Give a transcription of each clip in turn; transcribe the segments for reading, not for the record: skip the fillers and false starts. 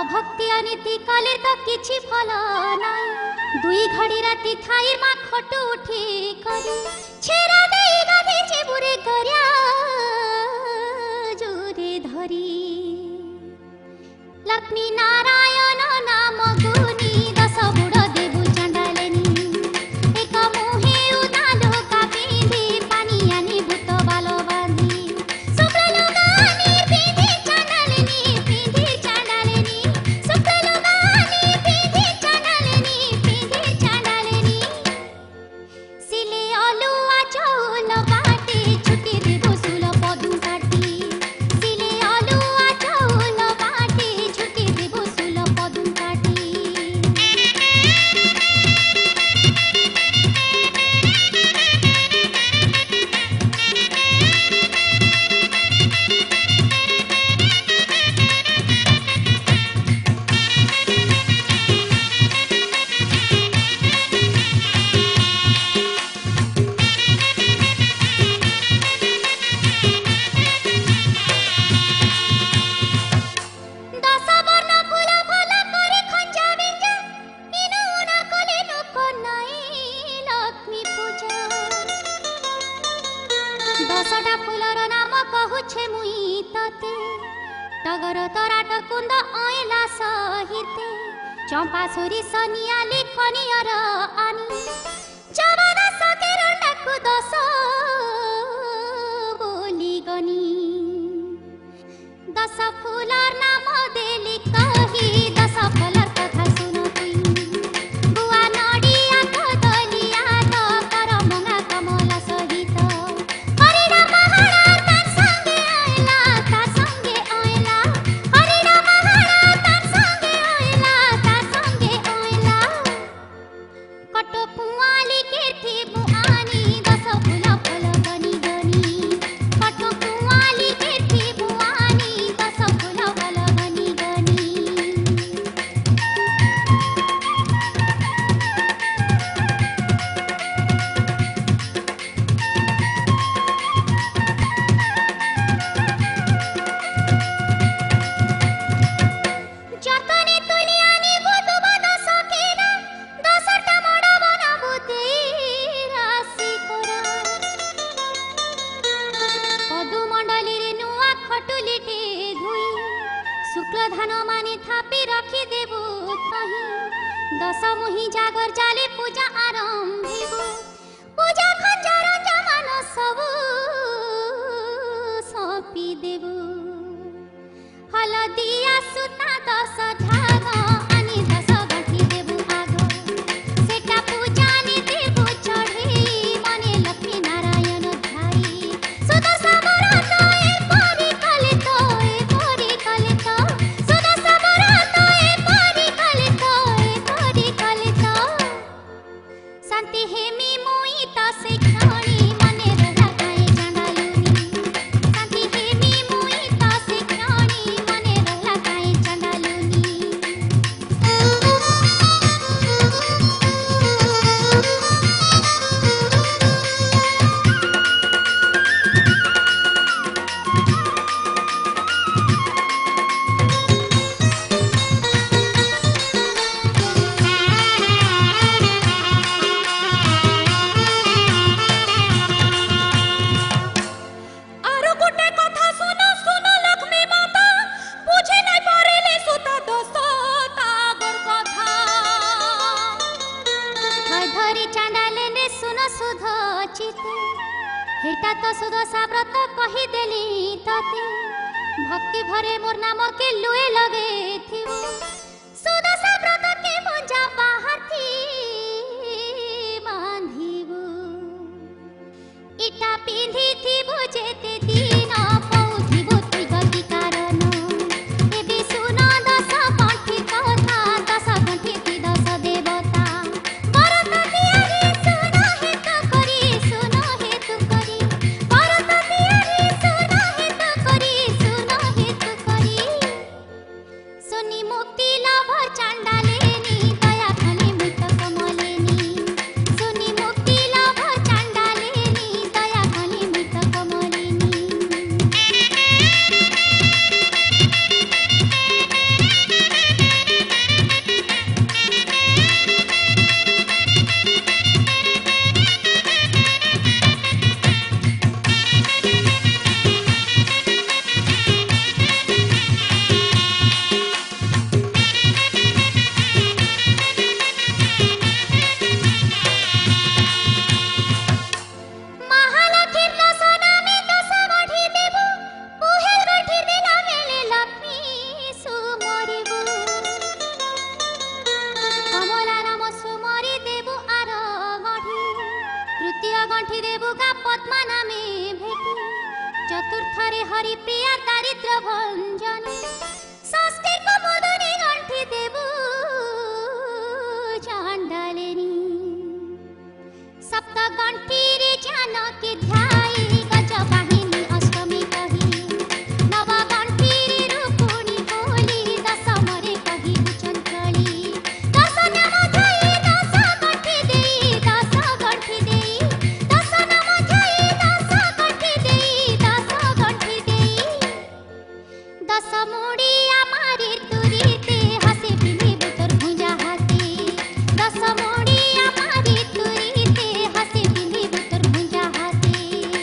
भक्ति अनीति कले तो किछि फल नाई दुई घड़ी राति थाई मा खट उठी करी छेरा देई गाधी चिबुरे गरिया जोरे धरी लक्ष्मी नारायण नाम गुनी दस बुढ़ देबु चंडालेनी एक मुहे उदालो का पिंधी पानी आनी भूत बालो बांधी शुक्ल लुगानी पिंधी चंडालेनी शुक्ल लुगानी पिंधी चंडालेनी सिले अलुआ चौल बाटी छुटी देबु सुल पदु काटी सिले अलुआ चौल बाटी छुटी देबु सुल पदु काटी दस वर्ण फूल फल करे खंजा बिंजा इनु उना कले नुक नाई लक्ष्मी पूजा दसटा फूलर नाम कहुछे मुई तते टगर तराट कुंद अयला सहिते चंपा सोरी सनिया लिखनियर आनी जवाना सकेर डाकु दस बोली गनी दस फूलर नाम देली कही दस फलर कथा सुनो तुई गुआ नडिया कदलिया तो कर मंगा कमला सहित हरिरा महारा तार संगे आयला हरिरा महारा तार संगे आयला कट पुआली के थी बुआनी दस फूल फल गनी गनी कट पुआली के थी बुआनी दस फूल फल गनी गनी जतने तुलियानी बुधु बद सकेला दसटा मड़ा बना बुते राशि कोरा पदु मंडली रे नुआ खटुलीटे धुई शुक्ल धान माने थापी रखी देबु तही दस मुही जागर जाले पूजा आरंभिबु पूजा खंजर जमान सबु सौंपी देबु हलदिया सुता दस धाग आनी दस गठी देबु आग सेटा पूजानी देबु चढ़ी मने लक्ष्मी नारायण ध्याई सुदस बरत ए परी कले तो सुदस बरत ए परी कले तो शांति हेमी मुई त से क्षणी मने रहा काए चंडालुनी शांति हेमी मुई त से क्षणी मने रहा काए चंडालुनी आरो गोटे कथा सुनो सुनो लक्ष्मी माता बुझे नहीं पारेले सुता दस तागर कथा धरी चंडाले ने सुनो सुध चिते हेटा तो सुदशा व्रत कही देली तते भक्ति भरे मोर नाम के लुए लगे थिबो सुदशा व्रत के मुंजा बाहर थी बांधिबो इटा पिंधी थी बुझेते दिन पौथिबो तुई गति कारण एबे सुनो दस गंठी कथा दस गंठी थी दस देवता भरत तियारी सुनो हेतु करी भरत तियारी सुनो हेतु करी सुनी मुक्ति लाभ चंडालेनी दया खाली मृत कमलेनी सुनी मुक्ति लाभ चंडालेनी दया खाली मृत कमलेनी परी प्रिया दारिद्र भंजन षष्ठी को मुदुनी गंठी देबू चांडालिनी सप्त गंठी रे जानकी ध्याई गज बाहिनी अष्टमी कही नव गंठी रे रूपुणी बोली दशमरे कही चंचली दश नाम ध्याई दश गंठी देई दश गंठी देई दश नाम ध्याई दश गंठी देई दश गंठी देई दश मुड़ी हमारी तुरीते हसे बिली बुतर भुजा हाथी दश मुड़ी हमारी तुरीते हसे बिली बुतर भुजा हाथी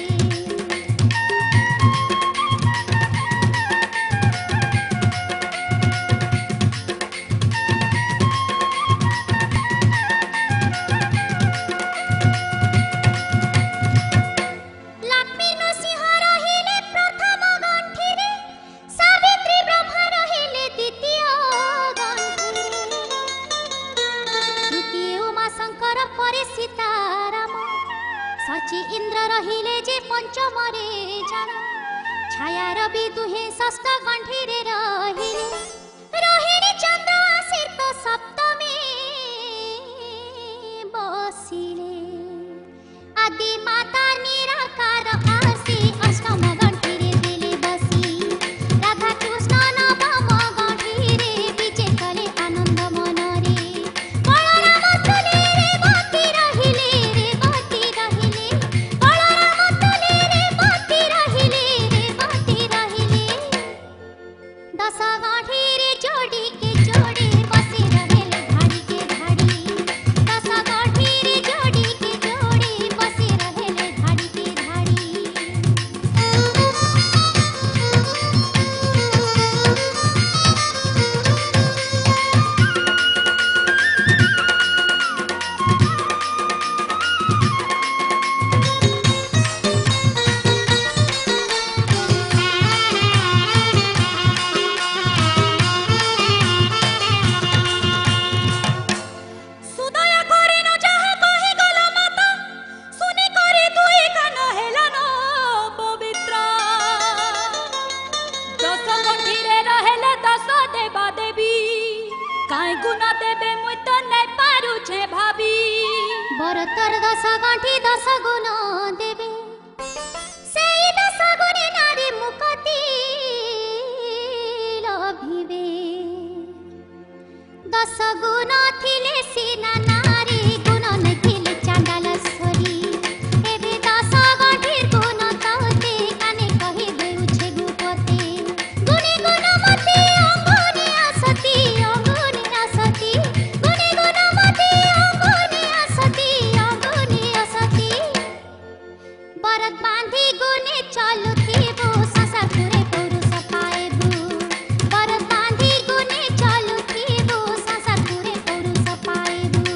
लक्ष्मी नृसिंह रहिले प्रथम गंठीरे सावित्री ब्रह्मा रहिले द्वितीय गंठीरे तृतीय उमा शंकर परे सीताराम सची इंद्र रहिले जे पंचमरे जन छाया रवि दुहे षष्ठ गंठीरे रहिले रोहिणी चंद्र आसिर तो सप्तमी बसिले आदि माता निराकार आसी अष्टम गंठीरे दिले बसी राधा कृष्ण नवम गंठीरे विजे कले आनंद मनरे बलराम तुले रे बती रहिले बलराम तुले रे बती रहिले दश गंठीरे जोड़ी के जोड़ी बसी रहेले धाड़ी के धाड़ी दश गंठीरे जोड़ी के जोड़ी बसी रहेले धाड़ी के धाड़ी सुदया करे न जहा कहि गला माता सुनि करे दुई कान हेला न पवित्र दश गंठीरे रहेले दश देवा देवी काई गुण देबे मुई तो नै पारू छे भाभी बरतर दश गंठी दश गुण देबे सेई दश गुणे नारी मुक्ति लभिबे दश गुण थिले सीना नारी गुण नथिले चांडालश्वरी एबे दश गंठीर गुण तौते काने कहि देउछे गुपते गुणे गुणमती अंगुनी असती गुणे गुणमती अंगुनी असती बरत बांधी गुणे चलुथिबो संसारपुरे पुरुष पाएबो बरत बांधी गुणे चलुथिबो संसारपुरे पुरुष पाएबो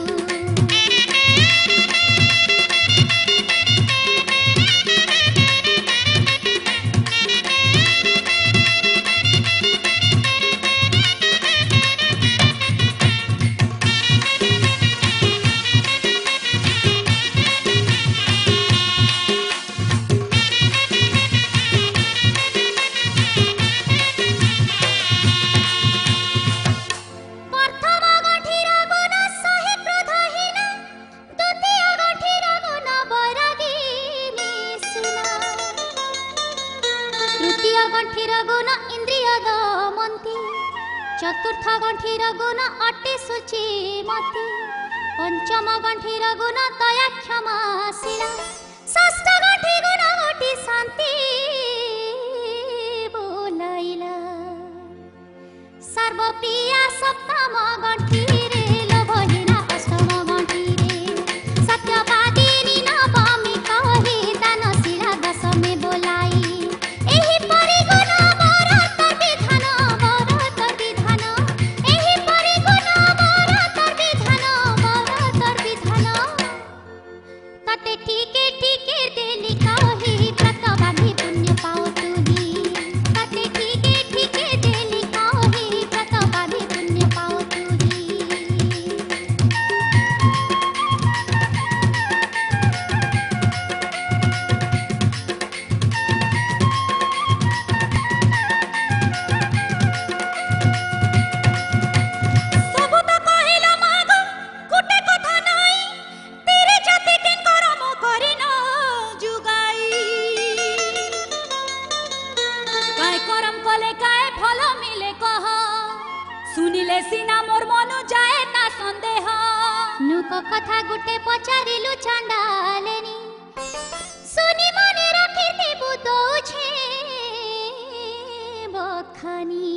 प्रथम गंठीर गुण सहे क्रोधहीन द्वितीय गंठीर गुण बैरागिनी सुना तृतीय गंठीर गुण इंद्रिय दमंती चतुर्थ गंठीर गुण अटे शुचिमती पंचम गंठीर गुण दया क्षमाशीला षष्ठ गंठी गुण गोटी शांति बोलाइला सर्वप्रिया सप्तम गंठीरे लोभहीना अष्टम गंठीरे सत्यवादिनी नवमी कही दानशीला दशमी बोलाई एही परि गुण बरतर विधान एही परि गुण बरतर विधान तते ठीके ठीके देली कही व्रत बांधी पुण्य पाओ तुही तते ठीके ठीके देली कही व्रत बांधी पुण्य पाओ तुही सुनिले सिना मोर मनु जाए ना संदेह नुक कथा गुटे पचारिलु चंडालेनी सुनी मने रखिते बुदो छे बखानी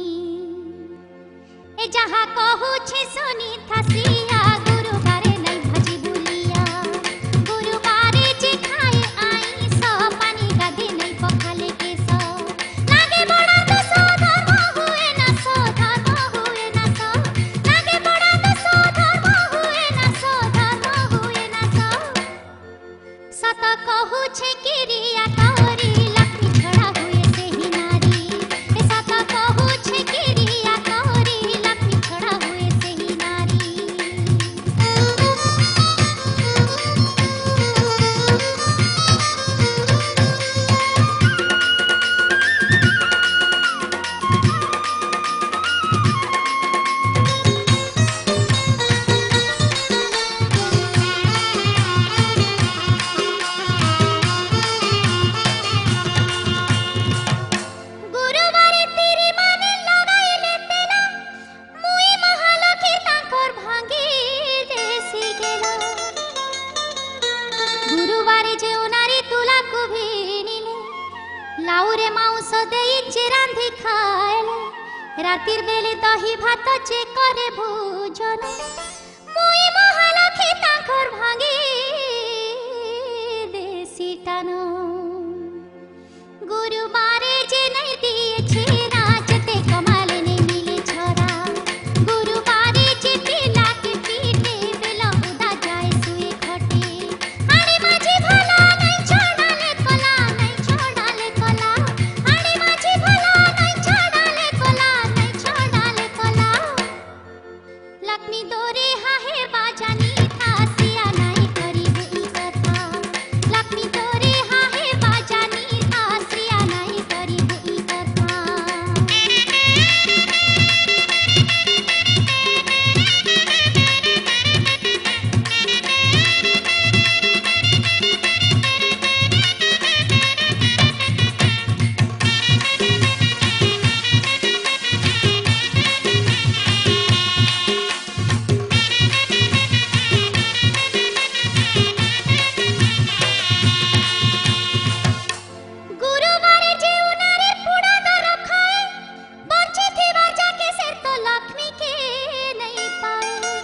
ए जहा कहू छे सुनी थासिया गुरु बारे नहीं भजी बुलिया गुरु बारे जे खाए आई सो पानी गाधी नहीं पखाले के सो लागे बड़ा तो सो धर्म हुए ना सो धर्म हुए ना सो लागे बड़ा तो सो धर्म हुए ना सो धर्म हुए ना सो सत कहू छे किरिया करी लक्ष्मी छड़ा हुए से ही नारी ए सत कहू छे किरिया करी लक्ष्मी छड़ा हुए से ही नारी गुरुवारे तेरी माने लगाइले तेला मुई महालक्ष्मी तांकर भांगी देसी गेला गुरुवारे जे नारी तुला को भिनिले लाउरे माउस देई जे रांधी खाएले रातिर बेले दही भात जे करे भोजन मुई महालक्ष्मी तांकर भांगी देसी टानो गुरुवारे जे नहीं दिए छेरा जते कमाले नहीं मिले छोरा गुरुवारे जे पिला के पीटे बेला उदा जाए सुए खटे हाड़ी माझी भला नहीं छोड़ाले कला नहीं छोड़ाले कला हाड़ी माझी भला नहीं छोड़ाले कला नहीं छोड़ाले कला लक्ष्मी दोरे हाहे बाजानी थासिया नहीं करीब ई कथा लक्ष्मी दोरे हाहे बाजानी थासिया नहीं करीब ई कथा गुरुवारे जे उनारे पुड़ा दर खाए बंची थी बाजा के सिर तो लक्ष्मी के नहीं पाए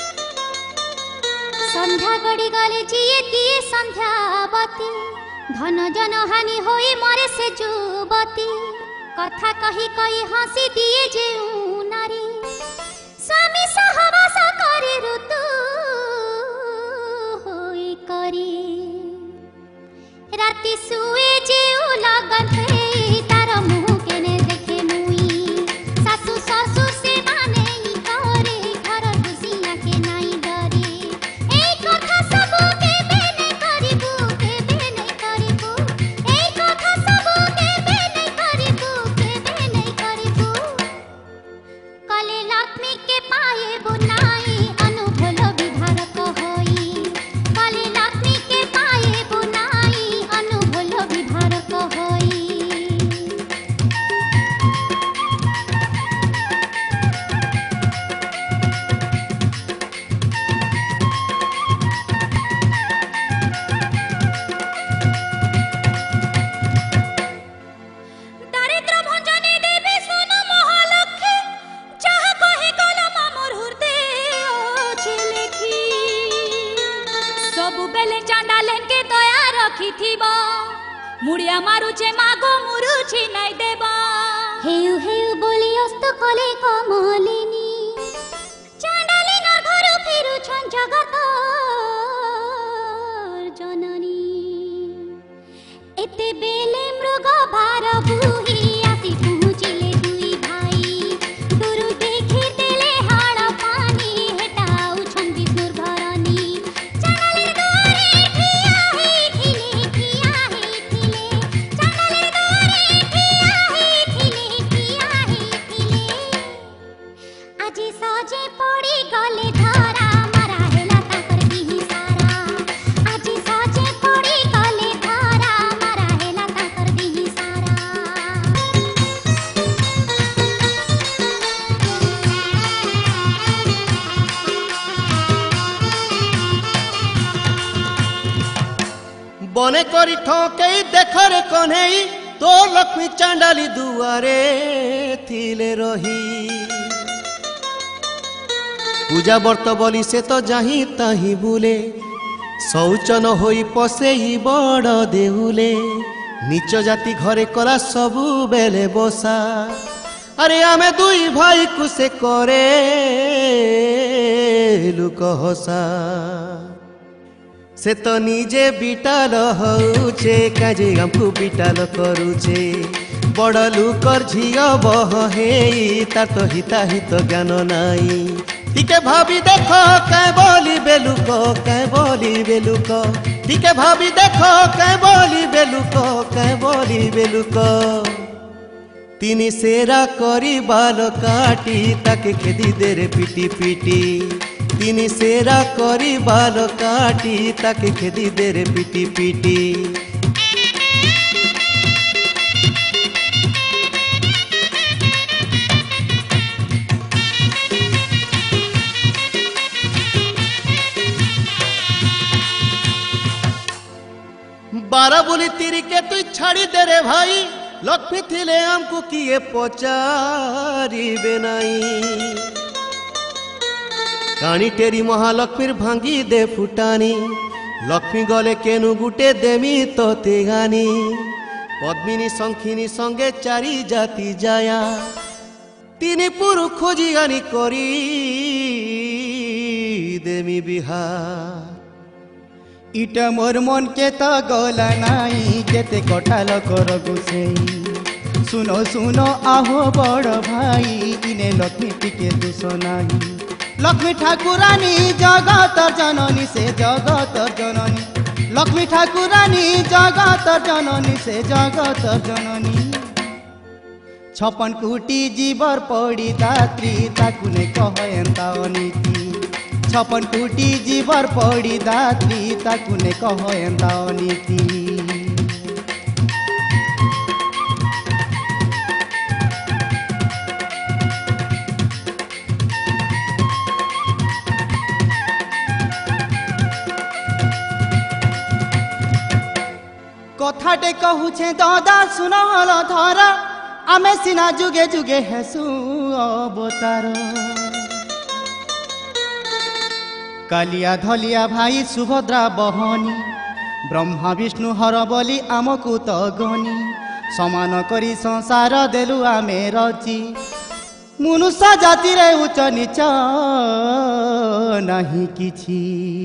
संध्या गड़ी गले जिए दिए संध्यावती धन जन हानि होई मरे से जुबती कथा कही कही हंसी दिए जे नारी स्वामी सहवास करे ऋतु होई करी राति सुए जे लगन पे तार मुँह केने देखे मुई सासु ससुर से माने ही करे घर दुसिया के नाई डरे ए कथा सब के बेने करिबू के बेने करिबू ए कथा सब के बेने करिबू के बेने करिबू कले लक्ष्मी के पाए बुनाई अनुभोल विभार कहई कले लक्ष्मी के पाए बुनाई अनुभोल विभार कहई दारिद्र भंजनी देवी सुनो महालक्ष्मी जहाँ कहे कलम मोर हृदय चिलेखी सबु बेले चांडालेन के दया रखी थीबा मुड़िया मारुचे मागो मुरुची नहीं देबा हेउ हेउ बोली अस्त कले कमलिनी चांडालिन घर फेरु छन जगत जननी एते बेले मृग भार बुही आसी पहुँचिले दुई भाई गुरु देखी देले हाड़ पानी हेटाउ छन विष्णुर घरनी चांडालिन दुआरे ठिया हेथिले चांडालिन दुआरे ठिया हेथिले আজি सजे पड़ी गले धरा मारा हेला ताकर दिही सारा আজি सजे पड़ी गले धरा मारा हेला ताकर दिही सारा बने करी ठोकई देखरे कन्हई तो लक्ष्मी चांडाली दुआरे थिले रही पूजा व्रत बोली से तो जाही ताही बुले शौचन होई पसेई बड़ देहुले नीच जाति घरे कला सबु बेले बसा अरे आमे दुई भाई को से करे लुक हसा से तो निजे बिटाल होचे काजे हमको बिटाल करूचे बड़ लुकर झियो बह हेई तार तो हिता हित ज्ञान नाई टिके भाभी देखो कै बोली बेलुक टिके भाभी देखो कै बोली बेलुक तिनी सेरा करी बाल काटी ताके खेदी दे रे पिटी पिटी तिनी सेरा करी बाल काटी ताके खेदी दे रे पिटी पिटी बारा बोली तिरी के तू छाड़ी दे रे भाई लक्ष्मी थिले हमको किए पचारी बेनाई काणी टेरी महालक्ष्मीर भांगी दे फुटानी लक्ष्मी गले केनु गुटे देमी तो तेगानी पद्मिनी शंखिनी संगे चारी जाति जाया तिनी पुरु खोजी आनी करी देमी बिहार इटा मोर मन के तो गला नाई केते कटाल कर गुसेई सुनो सुनो आहो बड़ भाई इने लक्ष्मी टिके दुस नाही लक्ष्मी ठाकुरानी जगतर जननी से जगतर जननी लक्ष्मी ठाकुरानी जगतर जननी से जगतर जननी 56 कोटी जीवर पड़ी दात्री ताकु ने कह एंता अनीति 56 कोटी जीवर पड़ी दात्री ताकु ने कह एंता अनीति कथाटे कहूछे दादा सुनल धर आमे सिना जुगे जुगे हेसु अवतार कालिया धलिया भाई सुभद्रा बहनी ब्रह्मा विष्णु हर बोली आमकु तो गनी समान करी संसार देलु आमे रची मनुष्य जाति रे उच्च नीच नहीं किछि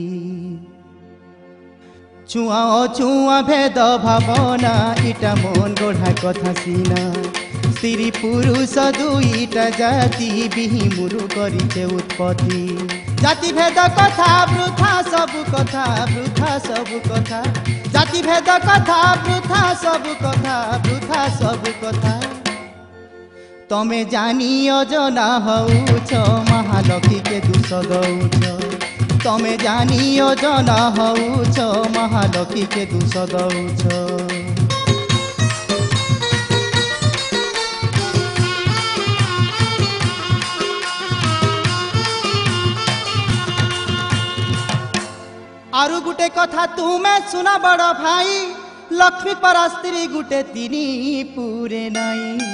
छुआ छुआ भेद भावना इटा मन गढ़ा कथा सीना स्त्री पुरुष दुईटा जाति बिही मुरु करिछे उत्पत्ति जाति भेद कथा वृथा सबु कथा वृथा सबु कथा जाति भेद कथा वृथा सबु कथा वृथा सबु कथा तमे जानी अजना हउछ महालक्ष्मी के दुष दउछ तमे जानी जना हउछ महालक्ष्मी के दुष दउछ आरु गुटे कथा तुमे सुना बड़ भाई लक्ष्मी पर स्त्री गुटे तिनी पूरे नाई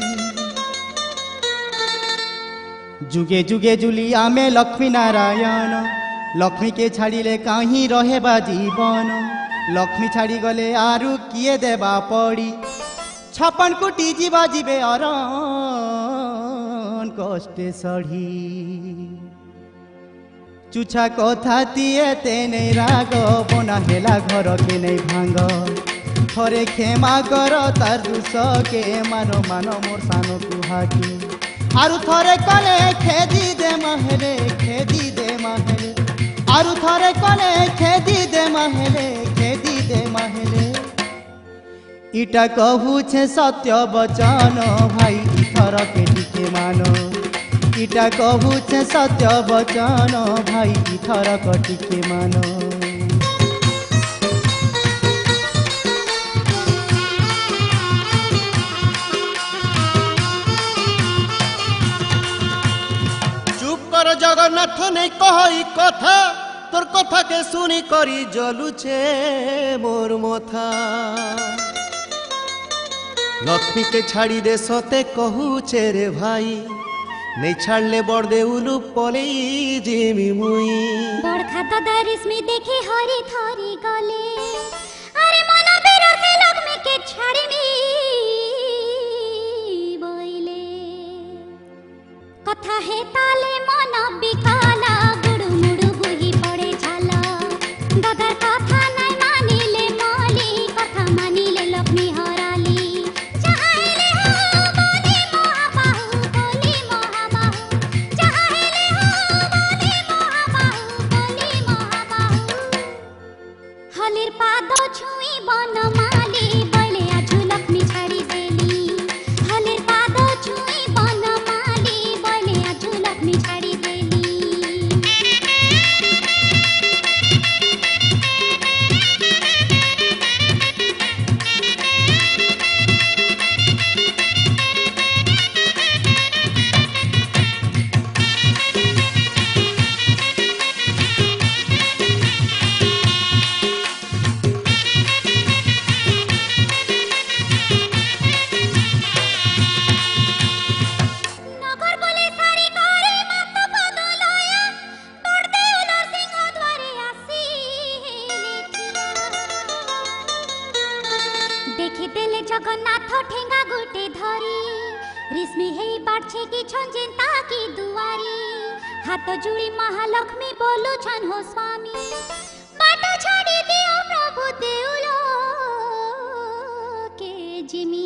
जुगे जुगे जुलिया में लक्ष्मी नारायण लक्ष्मी के छाड़िले कहीं रहेबा जीवन लक्ष्मी छाड़ी गले आरु किए देबा पड़ी 56 कोटी जीवा जीवे अरन कष्टे सढ़ी चुछा कथा तिए तेने राग बना हेला घर के नहीं भांग थरे क्षमा कर तार दुष के मानो मानो मोर सानो कुहाकी आरु थरे कले खेदी दे महले खेदी दे महले आरु थरे कले खेदी दे महले खेदी दे महले इटा कहू छे सत्य वचन भाई इथर के टिके मानो इटा कहू छे सत्य वचन भाई इथर के टिके मानो जगन्नाथ नहीं कही कथा তোর কথাকে শুনি করি জলুছে মোর মথা লক্ষ্মীকে ছাড়ি দে সতে কহুছে রে ভাই নেই ছাড়লে বড় দেউলু পলেই জিমি মুই বড় খাতা দারিসমি দেখে হরি থরি গলে আরে মন বিরহে লক্ষ্মীকে ছাড়িনি বইলে কথা হে তালে মন বিকালা গুড়ু মুড়ু বুহি পড়ে ঝালা দাদার কথা নাই মানিলে মলি কথা মানিলে লক্ষ্মী হরালি চাইলে হো বলি মহাবাহু বলি মহাবাহু চাইলে হো বলি মহাবাহু বলি মহাবাহু হলির পাদ ছুঁই বনমালি বলে আজু লক্ষ্মী ছাড়ি দেলি হলির পাদ ছুঁই বনমালি বলে আজু লক্ষ্মী ছাড়ি দেলি নগর বলে সারি করে মাত বদলয়া বড়দে উলর সিংহ দ্বারে আসিলে দেখি দেলে জগন্নাথ ঠেঙ্গা গুটে ধরি রিসমি হেই বাড়ছে কি ছন চিন্তা কি দুয়ারি হাত জুড়ি মহালক্ষ্মী বলুছন হো স্বামী বাট ছাড়ি দিও প্রভু দেউল কে জিমি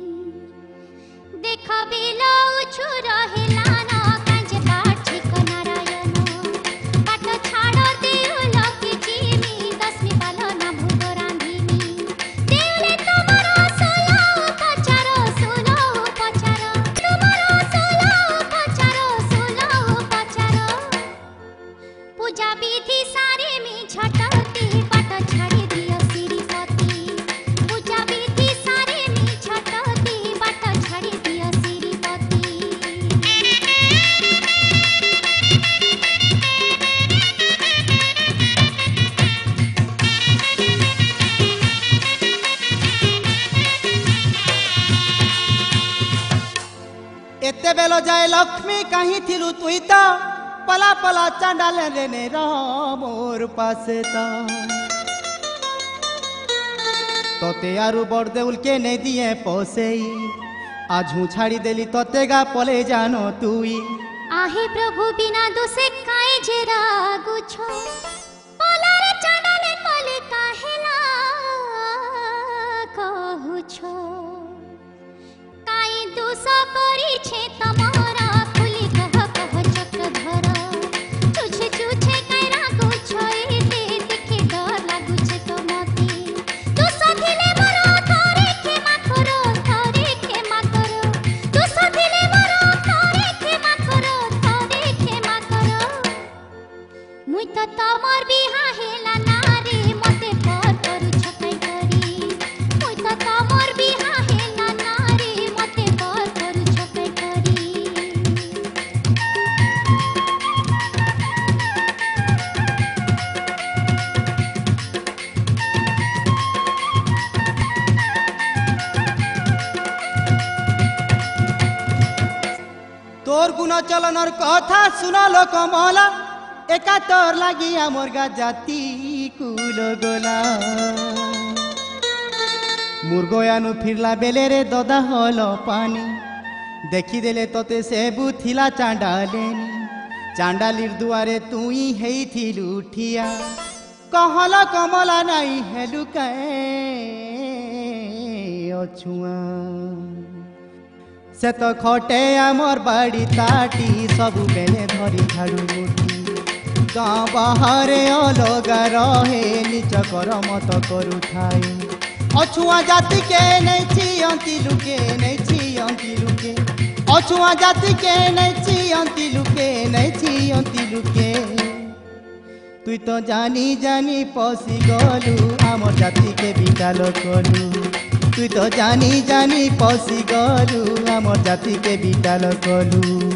দেখ বিল উছু রহিলান কাঞ্জে বাড়ছে নারায়ণ বাট ছাড় দেউল কি জিমি দশমি পাল না ভোগ রাঁধিমি দেউলে তোমার সোলা উপচার তোমার সোলা উপচার पूजा विधि सारे में छटती पट छाड़ी दियो श्रीपति पूजा विधि सारे में छटती पट छाड़ी दियो श्रीपति एते बेलो जाए लक्ष्मी कहीं थिलु तुई तो पला पला चांडाल रेने मोर पासे तोते आरु बड़ देउल के ने दिए पोसेई आजू छाड़ी देली तोते गा पले जानो तुई आहे प्रभु बिना दोषे काहे जे रागुछो पलार चांडाले पले काहेला कहुछो काई दोष करी छे तमरा खुली कह कह चक्रधर छुछे छुछे काई रागुछो एते देखे डर लागुछे तो मते दोष थिले मोर थरे क्षमा करो दोष थिले मोर थरे क्षमा करो मुई तो तमर बिहा हेला नारे मते पर करू छकाई करी मुई तो तमर बिहा हेला नारे मते पर करू छकाई करी तोर गुण चलनर कथा सुना लो कमला एका तोर लागी आमर गा जाति कुल गोला मुर्गयानु फिरला बेले रे ददा हल पानी देखी देले तोते सेबु थिला चांडालेनी चांडालीर दुआरे तुई हेई थिलु उठिया कहल कमला नाई हेलु कै अछुआ से तो खटे आमर बाड़ी ताटी सबु बेले धरी झाड़ू मुठी गाँ बाहर अलगा रहे निज कर मत करू ठाई अछुआ जाति के नहीं छियंती लुके नहीं छियंती लुके अछुआ जाति के नहीं छियंती लुके तुई तो जानी जानी पसी गलु आमर जाति के बिटाल कलु तुई तो जानी जानी पसी गलु आमर जाति के बिटाल कलु